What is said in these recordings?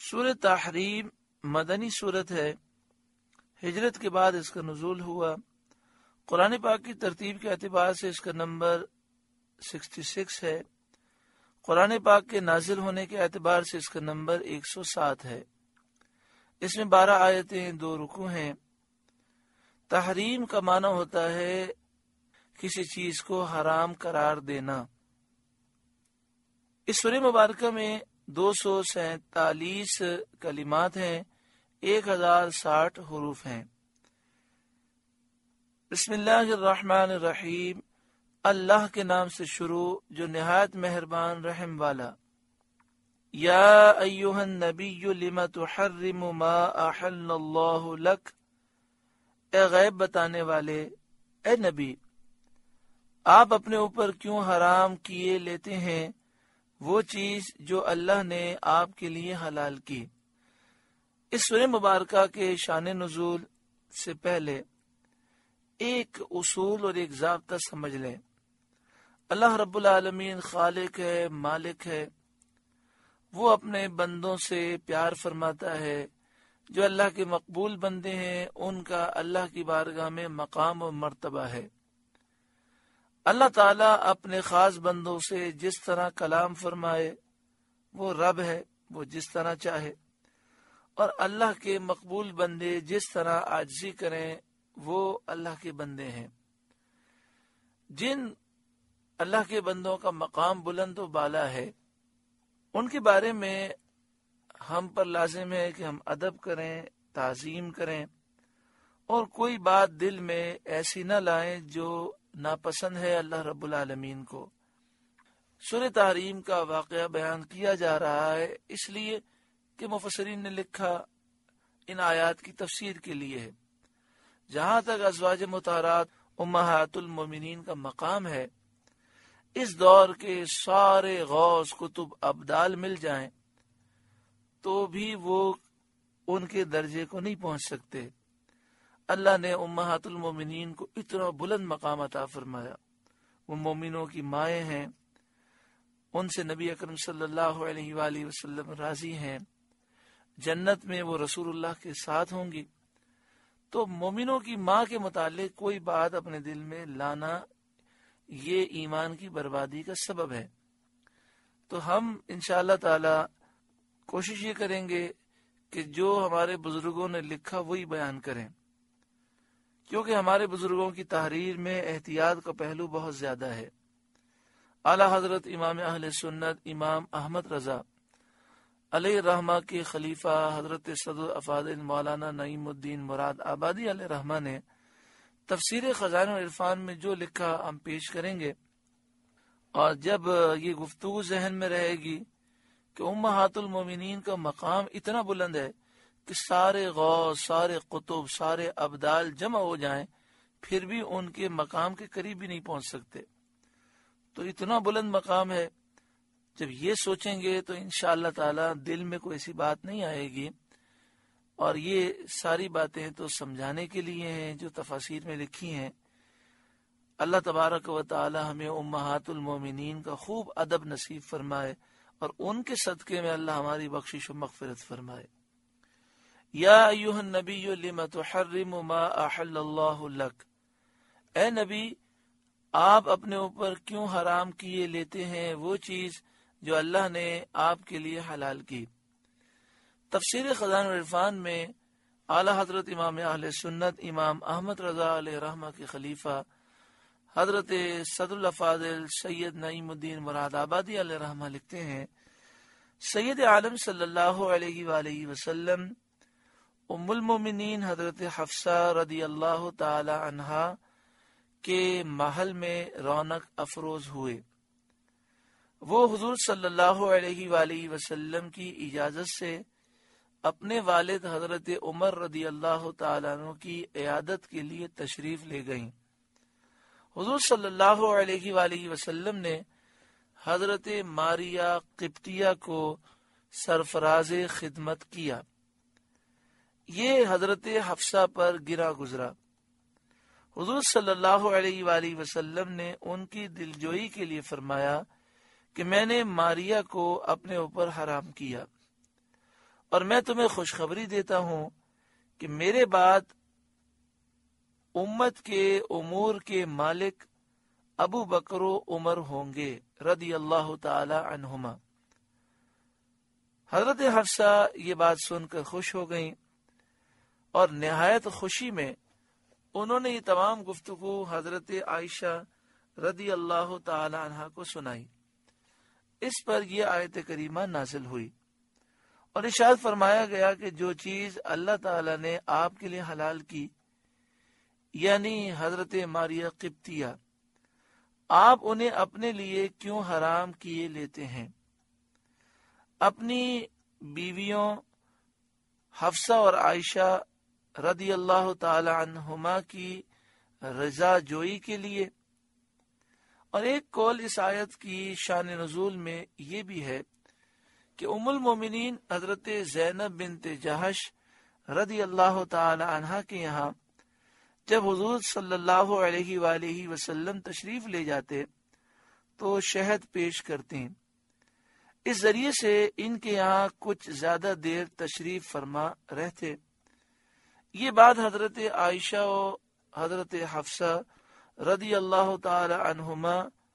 سورہ تحریم مدنی سورت ہے، ہجرت کے بعد اس کا نزول ہوا۔ قرآن پاک کی ترتیب کے اعتبار سے اس کا نمبر 66 ہے۔ قرآن پاک کے نازل ہونے کے اعتبار سے اس کا نمبر 107 ہے۔ اس میں 12 آیتیں، 2 رکوع ہیں۔ تحریم کا معنی ہوتا ہے کسی چیز کو حرام قرار دینا۔ اس سورہ مبارکہ میں 247 کلمات ہیں، 1060 حروف ہیں۔ بسم اللہ الرحمن الرحیم، اللہ کے نام سے شروع جو نہایت مہربان رحم والا۔ یا ایھا النبی لم تحرم ما احل اللہ لک، اے غیب بتانے والے، اے نبی آپ اپنے اوپر کیوں حرام کیے لیتے ہیں وہ چیز جو اللہ نے آپ کے لیے حلال کی۔ اس سورہ مبارکہ کے شان نزول سے پہلے ایک اصول اور ایک ضابطہ سمجھ لیں۔ اللہ رب العالمین خالق ہے، مالک ہے، وہ اپنے بندوں سے پیار فرماتا ہے۔ جو اللہ کے مقبول بندے ہیں ان کا اللہ کی بارگاہ میں مقام و مرتبہ ہے۔ اللہ تعالیٰ اپنے خاص بندوں سے جس طرح کلام فرمائے وہ رب ہے، وہ جس طرح چاہے، اور اللہ کے مقبول بندے جس طرح عاجزی کریں وہ اللہ کے بندے ہیں۔ جن اللہ کے بندوں کا مقام بلند و بالا ہے ان کے بارے میں ہم پر لازم ہے کہ ہم ادب کریں، تعظیم کریں، اور کوئی بات دل میں ایسی نہ لائیں جو ناپسند ہے اللہ رب العالمین کو۔ سورہ تحریم کا واقعہ بیان کیا جا رہا ہے اس لیے کہ مفسرین نے لکھا ان آیات کی تفسیر کے لیے ہے۔ جہاں تک ازواج مطہرات امہات المومنین کا مقام ہے، اس دور کے سارے غوث کتب ابدال مل جائیں تو بھی وہ ان کے درجے کو نہیں پہنچ سکتے۔ اللہ نے امہات المومنین کو اتنا بلند مقام عطا فرمایا، وہ مومنوں کی مائیں ہیں، ان سے نبی اکرم صلی اللہ علیہ وآلہ وسلم راضی ہیں، جنت میں وہ رسول اللہ کے ساتھ ہوں گی۔ تو مومنوں کی ماں کے متعلق کوئی بات اپنے دل میں لانا یہ ایمان کی بربادی کا سبب ہے۔ تو ہم انشاءاللہ تعالی کوشش یہ کریں گے کہ جو ہمارے بزرگوں نے لکھا وہی بیان کریں، کیونکہ ہمارے بزرگوں کی تحریر میں احتیاط کا پہلو بہت زیادہ ہے۔ اعلی حضرت امام اہل سنت امام احمد رضا علیہ الرحمہ کے خلیفہ حضرت صدر افاضل مولانا نعیم الدین مراد آبادی علیہ الرحمہ نے تفسیر خزائن العرفان میں جو لکھا ہم پیش کریں گے، اور جب یہ گفتگو ذہن میں رہے گی کہ امہات المومنین کا مقام اتنا بلند ہے کہ سارے غوث، سارے قطب، سارے ابدال جمع ہو جائیں پھر بھی ان کے مقام کے قریب بھی نہیں پہنچ سکتے، تو اتنا بلند مقام ہے۔ جب یہ سوچیں گے تو انشاءاللہ تعالی دل میں کوئی ایسی بات نہیں آئے گی، اور یہ ساری باتیں تو سمجھانے کے لیے ہیں جو تفاسیر میں لکھی ہیں۔ اللہ تبارک و تعالی ہمیں امہات المومنین کا خوب ادب نصیب فرمائے، اور ان کے صدقے میں اللہ ہماری بخشش و مغفرت فرمائے۔ یا ایھا النبی لم تحرم ما احل اللہ لک، اے نبی آپ اپنے اوپر کیوں حرام کیے لیتے ہیں وہ چیز جو اللہ نے آپ کے لیے حلال کی۔ تفسیر خزائن العرفان میں اعلی حضرت امام اہل سنت امام احمد رضا علیہ رحمہ کے خلیفہ حضرت صدر الافاضل سید نعیم الدین مراد آبادی علیہ رحمہ لکھتے ہیں، سید عالم صلی اللہ علیہ وآلہ وسلم ام المومنین حضرت حفصہ رضی اللہ تعالی عنہا کے محل میں رونق افروز ہوئے۔ وہ حضور صلی اللہ علیہ وآلہ وسلم کی اجازت سے اپنے والد حضرت عمر رضی اللہ تعالیٰ عنہ کی عیادت کے لیے تشریف لے گئیں۔ حضور صلی اللہ علیہ وآلہ وسلم نے حضرت ماریہ قبطیہ کو سرفراز خدمت کیا۔ یہ حضرت حفصہ پر گرا گزرا۔ حضور صلی اللہ علیہ وآلہ وسلم نے ان کی دلجوئی کے لیے فرمایا کہ میں نے ماریہ کو اپنے اوپر حرام کیا، اور میں تمہیں خوشخبری دیتا ہوں کہ میرے بعد امت کے امور کے مالک ابو بکر و عمر ہوں گے رضی اللہ تعالی عنہما۔ حضرت حفصہ یہ بات سن کر خوش ہو گئیں اور نہایت خوشی میں انہوں نے یہ تمام گفتگو حضرت عائشہ رضی اللہ تعالی عنہا کو سنائی۔ اس پر یہ آیت کریمہ نازل ہوئی اور ارشاد فرمایا گیا کہ جو چیز اللہ تعالی نے آپ کے لیے حلال کی، یعنی حضرت ماریہ قبطیہ، آپ انہیں اپنے لیے کیوں حرام کیے لیتے ہیں؟ اپنی بیویوں حفصہ اور عائشہ رضی اللہ تعالی عنہما کی رضا جوئی کے لیے۔ اور ایک قول اس آیت کی شان نزول میں یہ بھی ہے کہ ام المومنین حضرت زینب بنت جہش رضی اللہ تعالی عنہا کے یہاں جب حضور صلی اللہ علیہ وآلہ وسلم تشریف لے جاتے تو شہد پیش کرتے، اس ذریعے سے ان کے یہاں کچھ زیادہ دیر تشریف فرما رہتے۔ یہ بات حضرت عائشہ و حضرت حفصہ رضی اللہ تعالی عنہما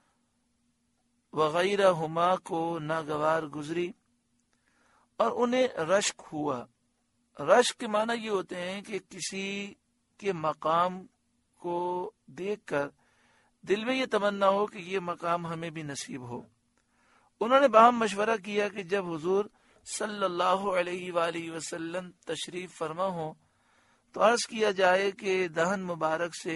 وغیرہما کو ناگوار گزری اور انہیں رشک ہوا۔ رشک کے معنی یہ ہوتے ہیں کہ کسی کے مقام کو دیکھ کر دل میں یہ تمنا ہو کہ یہ مقام ہمیں بھی نصیب ہو۔ انہوں نے باہم مشورہ کیا کہ جب حضور صلی اللہ علیہ وآلہ وسلم تشریف فرما ہو تو عرض کیا جائے کہ دہن مبارک سے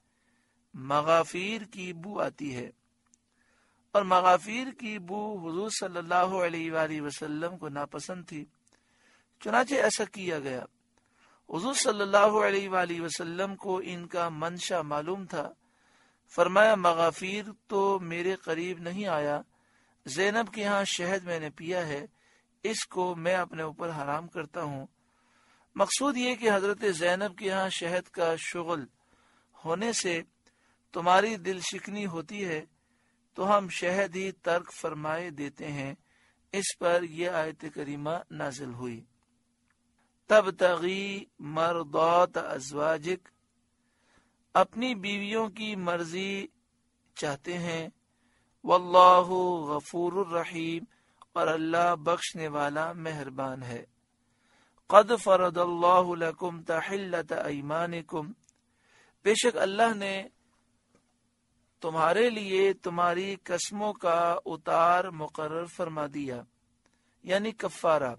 مغافیر کی بو آتی ہے، اور مغافیر کی بو حضور صلی اللہ علیہ وآلہ وسلم کو ناپسند تھی، چنانچہ ایسا کیا گیا۔ حضور صلی اللہ علیہ وآلہ وسلم کو ان کا منشا معلوم تھا، فرمایا مغافیر تو میرے قریب نہیں آیا، زینب کے ہاں شہد میں نے پیا ہے، اس کو میں اپنے اوپر حرام کرتا ہوں۔ مقصود یہ کہ حضرت زینب کے ہاں شہد کا شغل ہونے سے تمہاری دل شکنی ہوتی ہے تو ہم شہد ہی ترک فرمائے دیتے ہیں۔ اس پر یہ آیت کریمہ نازل ہوئی۔ تبتغی مرضات ازواجک، اپنی بیویوں کی مرضی چاہتے ہیں، واللہ غفور الرحیم، اور اللہ بخشنے والا مہربان ہے۔ قد فرض اللہ لکم تحلۃ ایمانکم، بے شک اللہ نے تمہارے لیے تمہاری قسموں کا اتار مقرر فرما دیا، یعنی کفارہ۔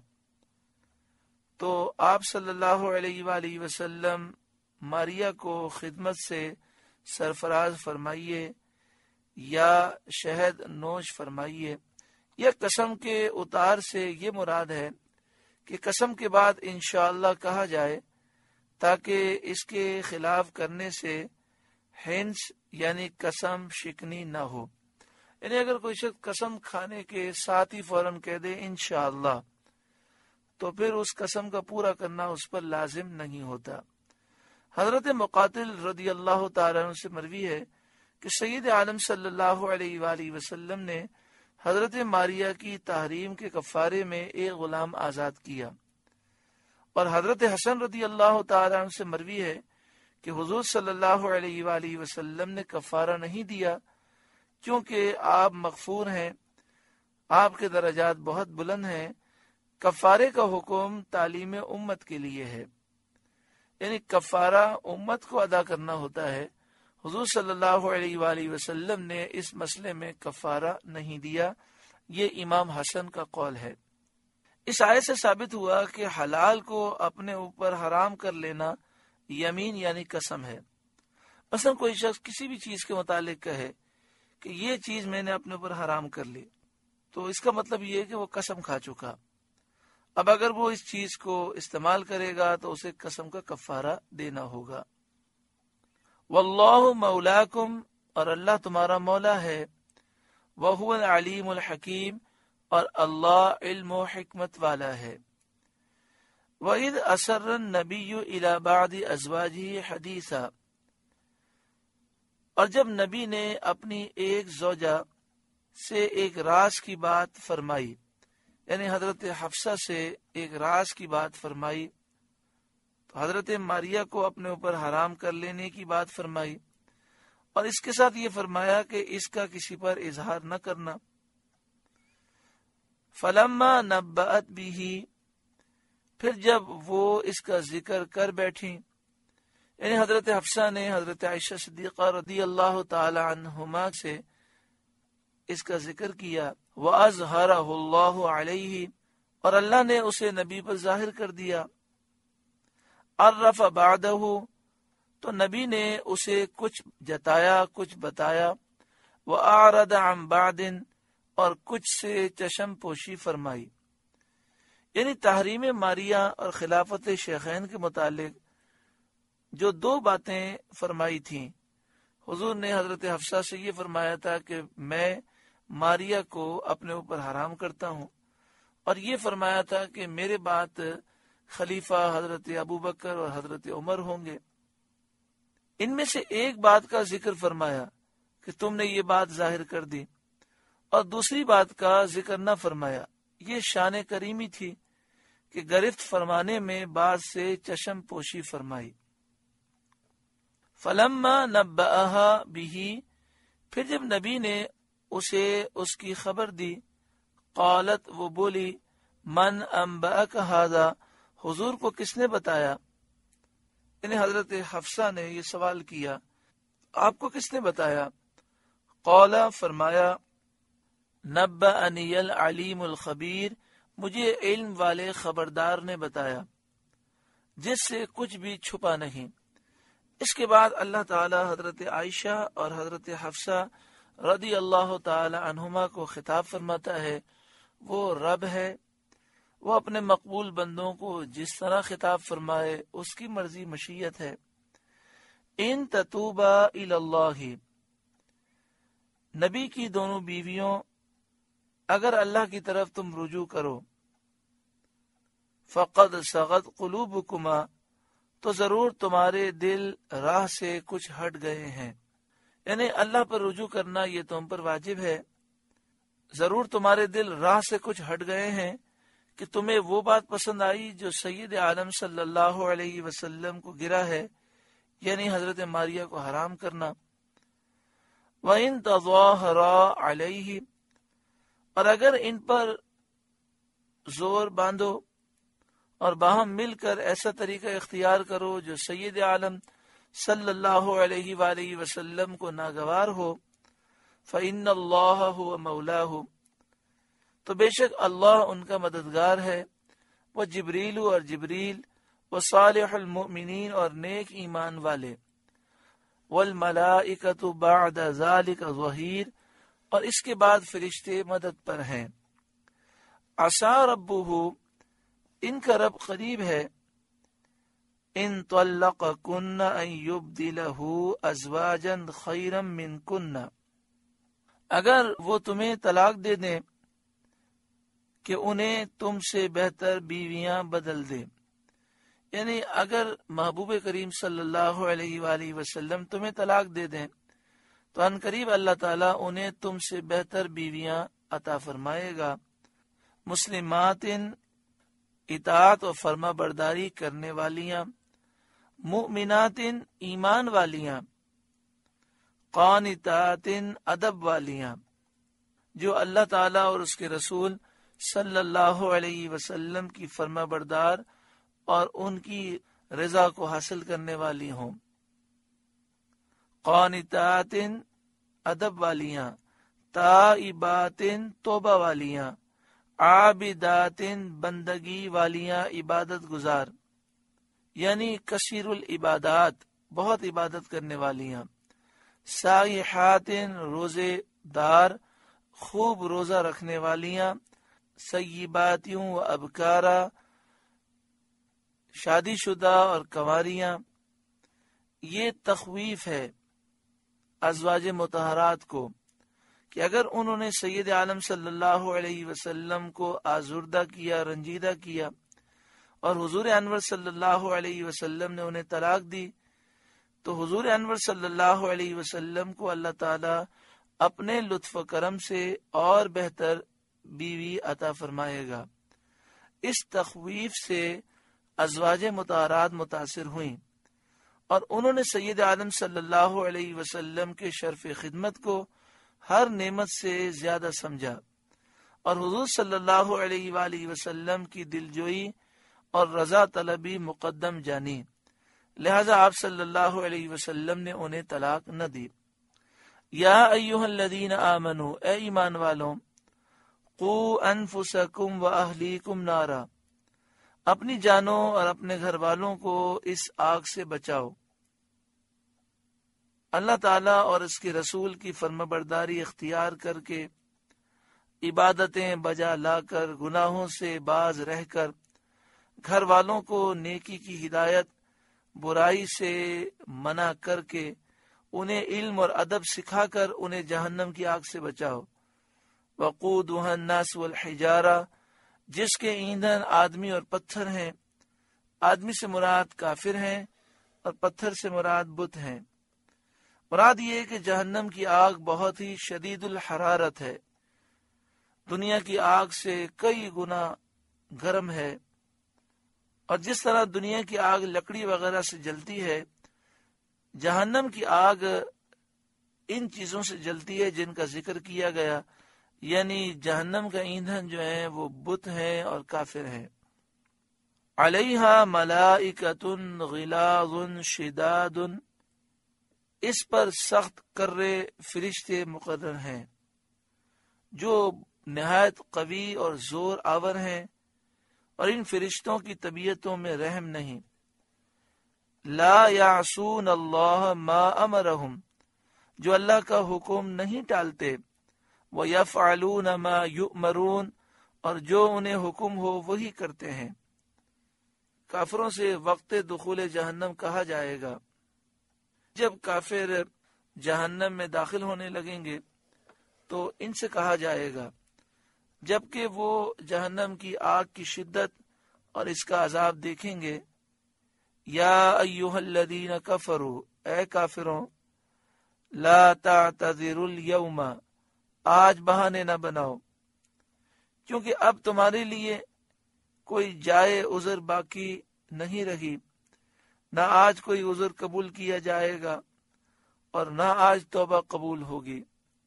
تو آپ صلی اللہ علیہ وآلہ وسلم ماریہ کو خدمت سے سرفراز فرمائیے یا شہد نوش فرمائیے۔ یا قسم کے اتار سے یہ مراد ہے کہ قسم کے بعد انشاءاللہ کہا جائے تاکہ اس کے خلاف کرنے سے ہنس یعنی قسم شکنی نہ ہو۔ یعنی اگر کوئی شخص قسم کھانے کے ساتھ ہی فوراً کہہ دے انشاءاللہ تو پھر اس قسم کا پورا کرنا اس پر لازم نہیں ہوتا۔ حضرت مقاتل رضی اللہ تعالیٰ عنہ سے مروی ہے کہ سید عالم صلی اللہ علیہ وآلہ وسلم نے حضرت ماریہ کی تحریم کے کفارے میں ایک غلام آزاد کیا، اور حضرت حسن رضی اللہ تعالیٰ عنہ سے مروی ہے کہ حضور صلی اللہ علیہ وآلہ وسلم نے کفارہ نہیں دیا کیونکہ آپ مغفور ہیں، آپ کے درجات بہت بلند ہیں۔ کفارے کا حکم تعلیم امت کے لیے ہے، یعنی کفارہ امت کو ادا کرنا ہوتا ہے۔ حضور صلی اللہ علیہ وآلہ وسلم نے اس مسئلے میں کفارہ نہیں دیا، یہ امام حسن کا قول ہے۔ اس آیت سے ثابت ہوا کہ حلال کو اپنے اوپر حرام کر لینا یمین یعنی قسم ہے۔ مثلا کوئی شخص کسی بھی چیز کے متعلق کہے کہ یہ چیز میں نے اپنے اوپر حرام کر لی، تو اس کا مطلب یہ ہے کہ وہ قسم کھا چکا۔ اب اگر وہ اس چیز کو استعمال کرے گا تو اسے قسم کا کفارہ دینا ہوگا۔ واللہ مولاکم، اور اللہ تمہارا مولا ہے، وہو العلیم الحکیم، اور اللہ علم و حکمت والا ہے۔ وَإِذْ أَسَرَّ النَّبِيُّ إِلَى بَعْضِ أَزْوَاجِهِ حَدِيثًا، اور جب نبی نے اپنی ایک زوجہ سے ایک راز کی بات فرمائی، یعنی حضرت حفصہ سے ایک راز کی بات فرمائی، تو حضرت ماریہ کو اپنے اوپر حرام کر لینے کی بات فرمائی، اور اس کے ساتھ یہ فرمایا کہ اس کا کسی پر اظہار نہ کرنا۔ فلما نبأت به، پھر جب وہ اس کا ذکر کر بیٹھیں، یعنی حضرت حفصہ نے حضرت عائشہ صدیقہ رضی اللہ تعالی عنہما سے اس کا ذکر کیا، وَأَظْهَرَهُ اللَّهُ عَلَيْهِ، اور اللہ نے اسے نبی پر ظاہر کر دیا۔ عرف بعدہ، تو نبی نے اسے کچھ جتایا، کچھ بتایا، وَأَعْرَضَ عَنْ بَعْدٍ، اور کچھ سے چشم پوشی فرمائی۔ یعنی تحریم ماریہ اور خلافت شیخین کے متعلق جو دو باتیں فرمائی تھیں، حضور نے حضرت حفصہ سے یہ فرمایا تھا کہ میں ماریہ کو اپنے اوپر حرام کرتا ہوں، اور یہ فرمایا تھا کہ میرے بعد خلیفہ حضرت ابو بکر اور حضرت عمر ہوں گے۔ ان میں سے ایک بات کا ذکر فرمایا کہ تم نے یہ بات ظاہر کر دی، اور دوسری بات کا ذکر نہ فرمایا۔ یہ شان کریمی تھی کہ گرفت فرمانے میں بعض سے چشم پوشی فرمائی۔ فلما نبأها به، پھر جب نبی نے اسے اس کی خبر دی، قالت، وہ بولی، من انبأک ھذا، حضور کو کس نے بتایا؟ یعنی حضرت حفصہ نے یہ سوال کیا، آپ کو کس نے بتایا؟ قال، فرمایا، نبأنی العلیم الخبیر، مجھے علم والے خبردار نے بتایا جس سے کچھ بھی چھپا نہیں۔ اس کے بعد اللہ تعالی حضرت عائشہ اور حضرت حفصہ رضی اللہ تعالی عنہما کو خطاب فرماتا ہے۔ وہ رب ہے، وہ اپنے مقبول بندوں کو جس طرح خطاب فرمائے اس کی مرضی مشیت ہے۔ ان تتوبا الی اللہ، نبی کی دونوں بیویوں، اگر اللہ کی طرف تم رجوع کرو، فقد صغت قلوبکما، تو ضرور تمہارے دل راہ سے کچھ ہٹ گئے ہیں۔ یعنی اللہ پر رجوع کرنا یہ تم پر واجب ہے۔ ضرور تمہارے دل راہ سے کچھ ہٹ گئے ہیں کہ تمہیں وہ بات پسند آئی جو سید عالم صلی اللہ علیہ وسلم کو گرا ہے، یعنی حضرت ماریہ کو حرام کرنا۔ وَإِن تَظَاهَرَا عَلَيْهِ، اور اگر ان پر زور باندھو اور باہم مل کر ایسا طریقہ اختیار کرو جو سید عالم صلی اللہ علیہ وآلہ وسلم کو ناگوار ہو، فَإِنَّ اللَّهَ هُوَ مَوْلَاهُ، تو بے شک اللہ ان کا مددگار ہے، وہ جبریل اور جبریل، وہ صالح المؤمنین اور نیک ایمان والے، والملائکۃ بعد ذلک ظہیر، اور اس کے بعد فرشتے مدد پر ہیں۔ عسى ربہ، ان کا رب قریب ہے، ان طلقکن ان یبدلہ ازواجا خیرا منکن، اگر وہ تمہیں طلاق دے دیں کہ انہیں تم سے بہتر بیویاں بدل دے۔ یعنی اگر محبوب کریم صلی اللہ علیہ وآلہ وسلم تمہیں طلاق دے دیں تو ان قریب اللہ تعالیٰ انہیں تم سے بہتر بیویاں عطا فرمائے گا، مسلمات، اطاعت و فرما برداری کرنے والیاں، مؤمنات، ایمان والیاں، قانتات، ادب والیاں، جو اللہ تعالیٰ اور اس کے رسول صلی اللہ علیہ وسلم کی فرما بردار اور ان کی رضا کو حاصل کرنے والی ہوں۔ قانتات، ادب والیاں، تائبات، توبہ والیاں، عابدات، بندگی والیاں، عبادت گزار، یعنی کثیر العبادات، بہت عبادت کرنے والیاں، سائحات، روزے دار، خوب روزہ رکھنے والیاں، سیباتیوں و ابکارا، شادی شدہ اور کنواریاں۔ یہ تخویف ہے ازواج مطہرات کو کہ اگر انہوں نے سید عالم صلی اللہ علیہ وسلم کو آزردہ کیا، رنجیدہ کیا، اور حضور انور صلی اللہ علیہ وسلم نے انہیں طلاق دی، تو حضور انور صلی اللہ علیہ وسلم کو اللہ تعالی اپنے لطف و کرم سے اور بہتر بیوی عطا فرمائے گا۔ اس تخویف سے ازواج مطہرات متاثر ہوئیں اور انہوں نے سید عالم صلی اللہ علیہ وسلم کے شرف خدمت کو ہر نعمت سے زیادہ سمجھا اور حضور صلی اللہ علیہ وآلہ وسلم کی دلجوئی اور رضا طلبی مقدم جانی، لہذا آپ صلی اللہ علیہ وسلم نے انہیں طلاق نہ دی۔ یا ایھا الذین آمنوا، اے ایمان والوں، قوا انفسکم واہلیکم نارا، اپنی جانوں اور اپنے گھر والوں کو اس آگ سے بچاؤ۔ اللہ تعالیٰ اور اس کے رسول کی فرمانبرداری اختیار کر کے، عبادتیں بجا لا کر، گناہوں سے باز رہ کر، گھر والوں کو نیکی کی ہدایت، برائی سے منع کر کے، انہیں علم اور ادب سکھا کر انہیں جہنم کی آگ سے بچاؤ۔ وقودها الناس والحجارہ، جس کے ایندھن آدمی اور پتھر ہیں۔ آدمی سے مراد کافر ہیں اور پتھر سے مراد بت ہیں۔ مراد یہ ہے کہ جہنم کی آگ بہت ہی شدید الحرارت ہے، دنیا کی آگ سے کئی گنا گرم ہے، اور جس طرح دنیا کی آگ لکڑی وغیرہ سے جلتی ہے، جہنم کی آگ ان چیزوں سے جلتی ہے جن کا ذکر کیا گیا، یعنی جہنم کا ایندھن جو ہے وہ بت ہیں اور کافر ہیں۔ علیہا ملائکۃ غلاظ شداد، اس پر سخت کرے فرشتے مقرر ہیں جو نہایت قوی اور زور آور ہیں، اور ان فرشتوں کی طبیعتوں میں رحم نہیں۔ لا یعصون اللہ ما امرہم، جو اللہ کا حکم نہیں ٹالتے، وَيَفْعَلُونَ مَا يُؤْمَرُونَ، اور جو انہیں حکم ہو وہی کرتے ہیں۔ کافروں سے وقت دخول جہنم کہا جائے گا۔ جب کافر جہنم میں داخل ہونے لگیں گے تو ان سے کہا جائے گا، جبکہ وہ جہنم کی آگ کی شدت اور اس کا عذاب دیکھیں گے، یا ایھا الذین کفروا، اے کافروں، لا تعتذروا اليوم، آج بہانے نہ بناؤ، کیونکہ اب تمہارے لیے کوئی جائے عذر باقی نہیں رہی، نہ آج کوئی عذر قبول کیا جائے گا اور نہ آج توبہ قبول ہوگی۔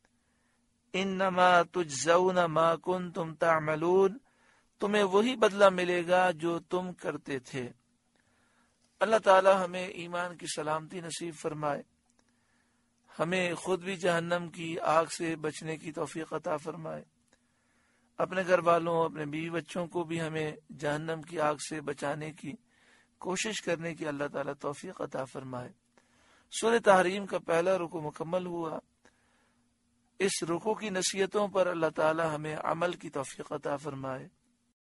انما تجزون ما کنتم تعملون، تمہیں وہی بدلہ ملے گا جو تم کرتے تھے۔ اللہ تعالی ہمیں ایمان کی سلامتی نصیب فرمائے، ہمیں خود بھی جہنم کی آگ سے بچنے کی توفیق عطا فرمائے، اپنے گھر والوں، اپنے بیوی بچوں کو بھی ہمیں جہنم کی آگ سے بچانے کی کوشش کرنے کی اللہ تعالیٰ توفیق عطا فرمائے۔ سورہ تحریم کا پہلا رکوع مکمل ہوا۔ اس رکوع کی نصیحتوں پر اللہ تعالیٰ ہمیں عمل کی توفیق عطا فرمائے۔